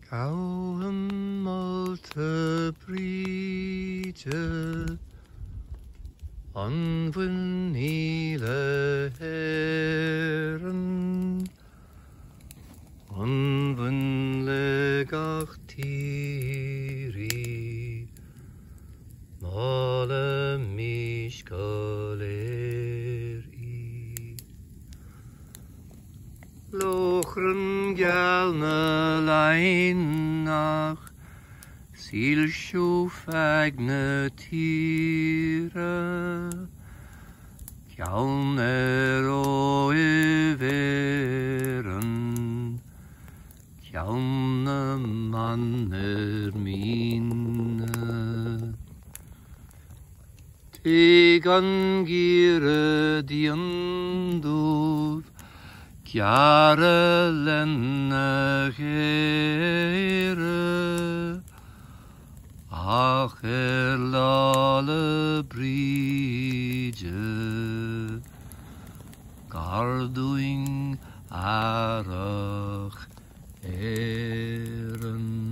Gauwen malte bridge an vanille heren an vanille gartiri male mishkaleri lochren galne leinach Sil sjoof eigne tiere, kjalner og veren, kjalne manner mine. Tegan gire diandov, kjære lenne here, Ach lale bridge, garduing arach eren.